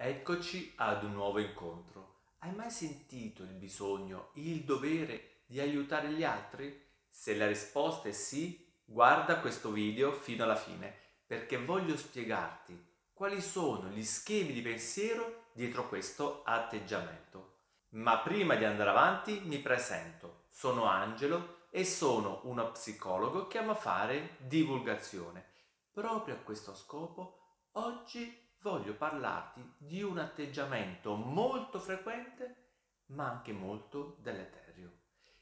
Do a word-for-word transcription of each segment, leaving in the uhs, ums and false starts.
Eccoci ad un nuovo incontro. Hai mai sentito il bisogno, il dovere di aiutare gli altri? Se la risposta è sì, guarda questo video fino alla fine, perché voglio spiegarti quali sono gli schemi di pensiero dietro questo atteggiamento. Ma prima di andare avanti mi presento. Sono Angelo e sono uno psicologo che ama fare divulgazione. Proprio a questo scopo, oggi voglio parlarti di un atteggiamento molto frequente, ma anche molto deleterio.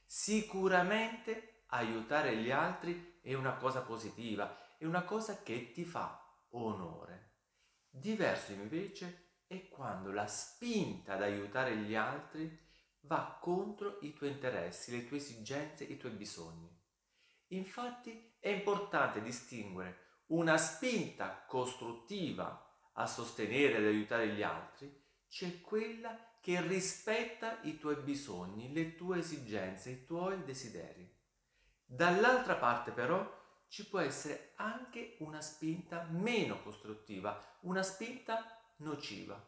Sicuramente aiutare gli altri è una cosa positiva, è una cosa che ti fa onore. Diverso invece è quando la spinta ad aiutare gli altri va contro i tuoi interessi, le tue esigenze, i tuoi bisogni. Infatti è importante distinguere una spinta costruttiva a sostenere ed aiutare gli altri, c'è quella che rispetta i tuoi bisogni, le tue esigenze, i tuoi desideri. Dall'altra parte però ci può essere anche una spinta meno costruttiva, una spinta nociva,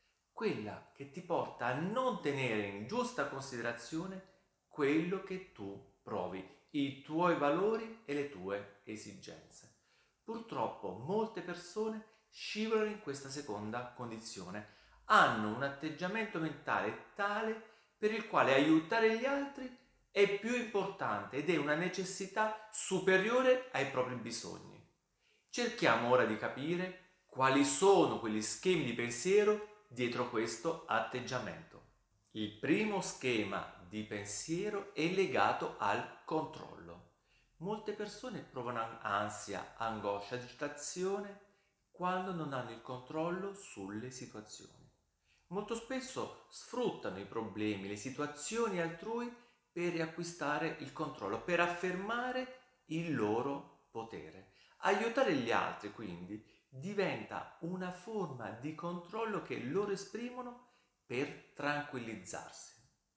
quella che ti porta a non tenere in giusta considerazione quello che tu provi, i tuoi valori e le tue esigenze. Purtroppo molte persone scivolano in questa seconda condizione, hanno un atteggiamento mentale tale per il quale aiutare gli altri è più importante ed è una necessità superiore ai propri bisogni. Cerchiamo ora di capire quali sono quegli schemi di pensiero dietro questo atteggiamento. Il primo schema di pensiero è legato al controllo. Molte persone provano ansia, angoscia, agitazione quando non hanno il controllo sulle situazioni. Molto spesso sfruttano i problemi, le situazioni altrui per riacquistare il controllo, per affermare il loro potere. Aiutare gli altri, quindi, diventa una forma di controllo che loro esprimono per tranquillizzarsi.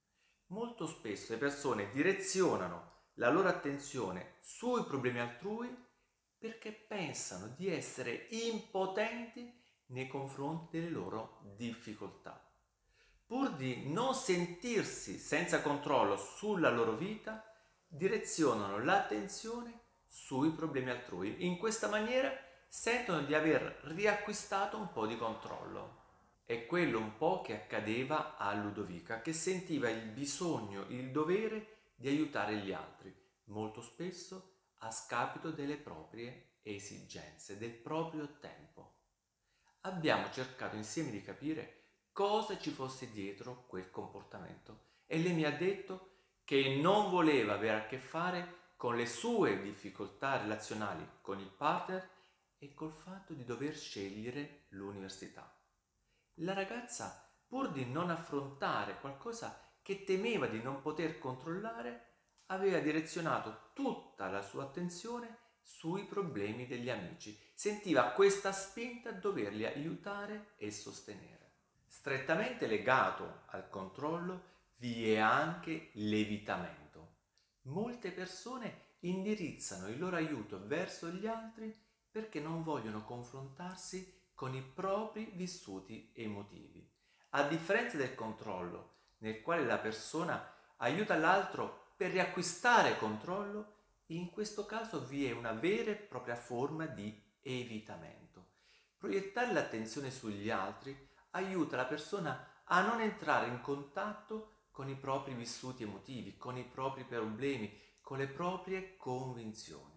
Molto spesso le persone direzionano la loro attenzione sui problemi altrui perché pensano di essere impotenti nei confronti delle loro difficoltà. Pur di non sentirsi senza controllo sulla loro vita, direzionano l'attenzione sui problemi altrui. In questa maniera sentono di aver riacquistato un po' di controllo. È quello un po' che accadeva a Ludovica, che sentiva il bisogno, il dovere di aiutare gli altri, molto spesso a scapito delle proprie esigenze, del proprio tempo. Abbiamo cercato insieme di capire cosa ci fosse dietro quel comportamento e lei mi ha detto che non voleva avere a che fare con le sue difficoltà relazionali con il partner e col fatto di dover scegliere l'università. La ragazza, pur di non affrontare qualcosa che temeva di non poter controllare, aveva direzionato tutta la sua attenzione sui problemi degli amici. Sentiva questa spinta a doverli aiutare e sostenere. Strettamente legato al controllo vi è anche l'evitamento. Molte persone indirizzano il loro aiuto verso gli altri perché non vogliono confrontarsi con i propri vissuti emotivi. A differenza del controllo, nel quale la persona aiuta l'altro per riacquistare controllo, in questo caso vi è una vera e propria forma di evitamento. Proiettare l'attenzione sugli altri aiuta la persona a non entrare in contatto con i propri vissuti emotivi, con i propri problemi, con le proprie convinzioni.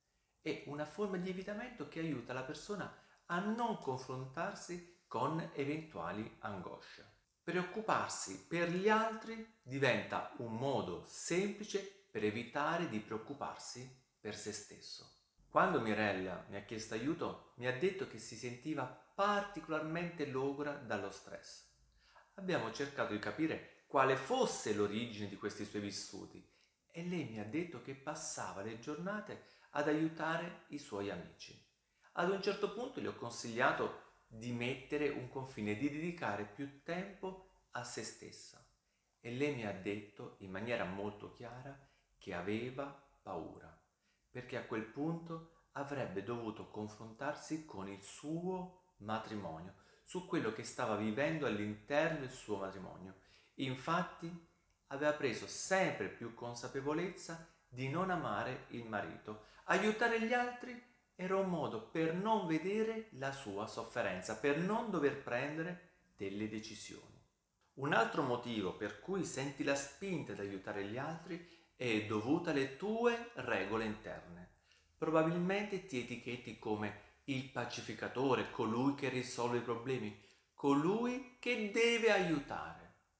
È una forma di evitamento che aiuta la persona a non confrontarsi con eventuali angosce. Preoccuparsi per gli altri diventa un modo semplice per evitare di preoccuparsi per se stesso. Quando Mirella mi ha chiesto aiuto, mi ha detto che si sentiva particolarmente logora dallo stress. Abbiamo cercato di capire quale fosse l'origine di questi suoi vissuti e lei mi ha detto che passava le giornate ad aiutare i suoi amici. Ad un certo punto gli ho consigliato di mettere un confine, di dedicare più tempo a se stessa e lei mi ha detto in maniera molto chiara che aveva paura, perché a quel punto avrebbe dovuto confrontarsi con il suo matrimonio, su quello che stava vivendo all'interno del suo matrimonio. Infatti aveva preso sempre più consapevolezza di non amare il marito. Aiutare gli altri era un modo per non vedere la sua sofferenza, per non dover prendere delle decisioni. Un altro motivo per cui senti la spinta ad aiutare gli altri è dovuta alle tue regole interne. Probabilmente ti etichetti come il pacificatore, colui che risolve i problemi, colui che deve aiutare.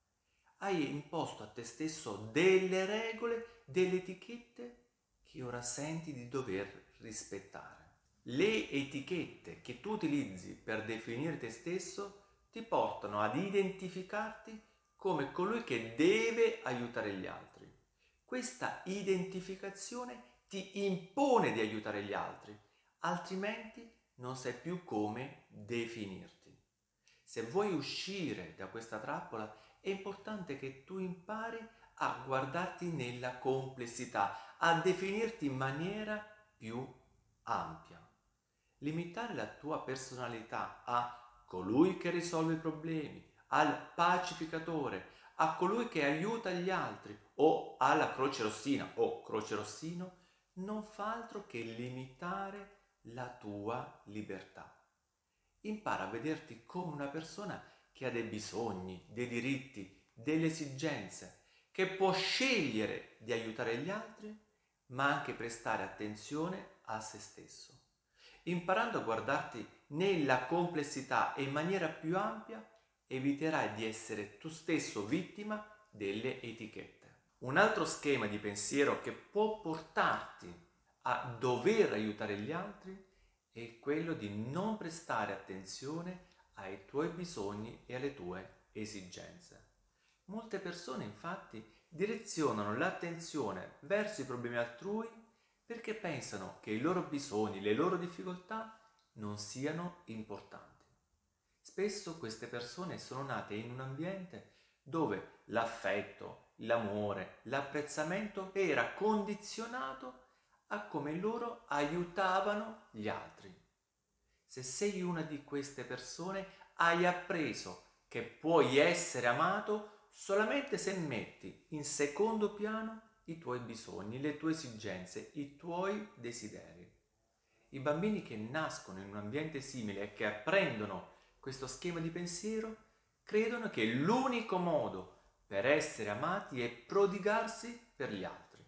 Hai imposto a te stesso delle regole, delle etichette che ora senti di dover rispettare. Le etichette che tu utilizzi per definire te stesso ti portano ad identificarti come colui che deve aiutare gli altri. Questa identificazione ti impone di aiutare gli altri, altrimenti non sai più come definirti. Se vuoi uscire da questa trappola, è importante che tu impari a guardarti nella complessità, a definirti in maniera più ampia. Limitare la tua personalità a colui che risolve i problemi, al pacificatore, a colui che aiuta gli altri o alla croce rossina o croce rossino non fa altro che limitare la tua libertà. Impara a vederti come una persona che ha dei bisogni, dei diritti, delle esigenze, che può scegliere di aiutare gli altri, ma anche prestare attenzione a se stesso. Imparando a guardarti nella complessità e in maniera più ampia, eviterai di essere tu stesso vittima delle etichette. Un altro schema di pensiero che può portarti a dover aiutare gli altri è quello di non prestare attenzione ai tuoi bisogni e alle tue esigenze. Molte persone infatti direzionano l'attenzione verso i problemi altrui perché pensano che i loro bisogni, le loro difficoltà non siano importanti. Spesso queste persone sono nate in un ambiente dove l'affetto, l'amore, l'apprezzamento era condizionato a come loro aiutavano gli altri. Se sei una di queste persone, hai appreso che puoi essere amato solamente se metti in secondo piano i tuoi bisogni, le tue esigenze, i tuoi desideri. I bambini che nascono in un ambiente simile e che apprendono questo schema di pensiero credono che l'unico modo per essere amati è prodigarsi per gli altri.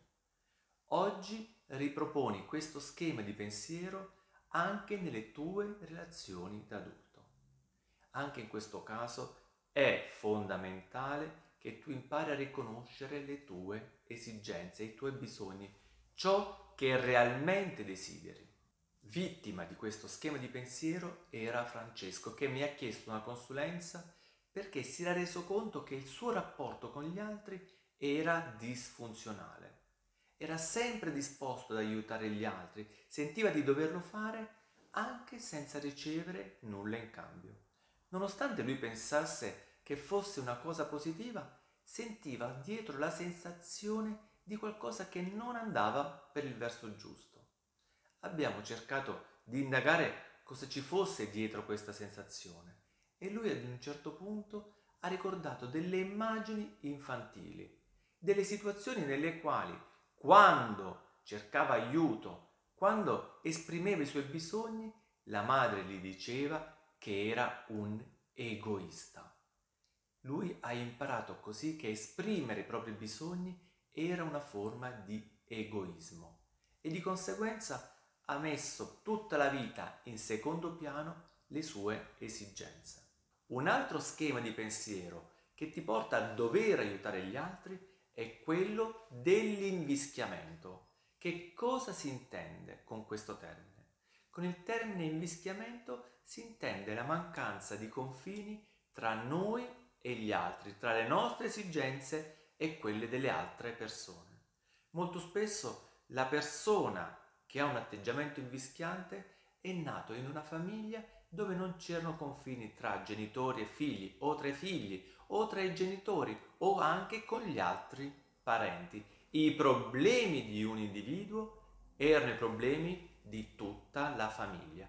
Oggi riproponi questo schema di pensiero anche nelle tue relazioni da adulto. Anche in questo caso è fondamentale che tu impari a riconoscere le tue esigenze, i tuoi bisogni, ciò che realmente desideri. Vittima di questo schema di pensiero era Francesco, che mi ha chiesto una consulenza perché si era reso conto che il suo rapporto con gli altri era disfunzionale. Era sempre disposto ad aiutare gli altri, sentiva di doverlo fare anche senza ricevere nulla in cambio. Nonostante lui pensasse che fosse una cosa positiva, sentiva dietro la sensazione di qualcosa che non andava per il verso giusto. Abbiamo cercato di indagare cosa ci fosse dietro questa sensazione e lui ad un certo punto ha ricordato delle immagini infantili, delle situazioni nelle quali quando cercava aiuto, quando esprimeva i suoi bisogni, la madre gli diceva che era un egoista. Lui ha imparato così che esprimere i propri bisogni era una forma di egoismo e di conseguenza ha messo tutta la vita in secondo piano le sue esigenze. Un altro schema di pensiero che ti porta a dover aiutare gli altri è quello dell'invischiamento. Che cosa si intende con questo termine? Con il termine invischiamento si intende la mancanza di confini tra noi e gli altri, tra le nostre esigenze e quelle delle altre persone. Molto spesso la persona che ha un atteggiamento invischiante è nato in una famiglia dove non c'erano confini tra genitori e figli, o tra i figli, o tra i genitori, o anche con gli altri parenti. I problemi di un individuo erano i problemi di tutta la famiglia.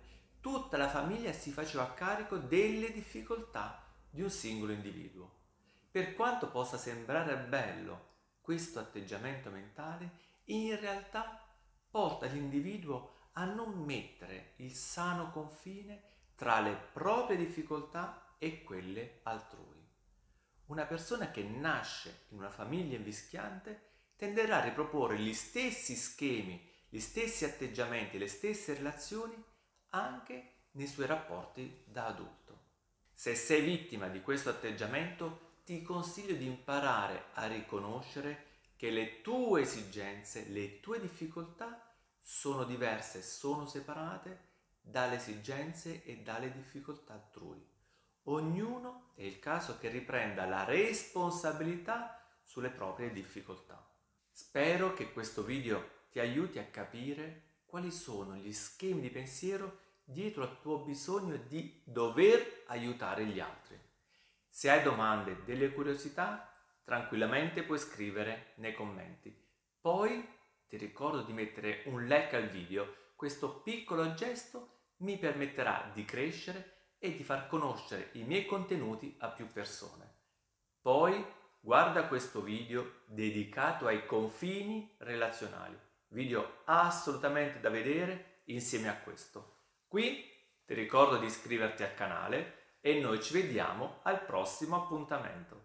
tutta la famiglia si faceva carico delle difficoltà di un singolo individuo. Per quanto possa sembrare bello questo atteggiamento mentale, in realtà porta l'individuo a non mettere il sano confine tra le proprie difficoltà e quelle altrui. Una persona che nasce in una famiglia invischiante tenderà a riproporre gli stessi schemi, gli stessi atteggiamenti, le stesse relazioni anche nei suoi rapporti da adulto. Se sei vittima di questo atteggiamento, ti consiglio di imparare a riconoscere che le tue esigenze, le tue difficoltà sono diverse, sono separate dalle esigenze e dalle difficoltà altrui. Ognuno è il caso che riprenda la responsabilità sulle proprie difficoltà. Spero che questo video ti aiuti a capire quali sono gli schemi di pensiero dietro al tuo bisogno di dover aiutare gli altri. Se hai domande, delle curiosità, tranquillamente puoi scrivere nei commenti. Poi ti ricordo di mettere un like al video. Questo piccolo gesto mi permetterà di crescere e di far conoscere i miei contenuti a più persone. Poi guarda questo video dedicato ai confini relazionali. Video assolutamente da vedere insieme a questo. Qui ti ricordo di iscriverti al canale e noi ci vediamo al prossimo appuntamento.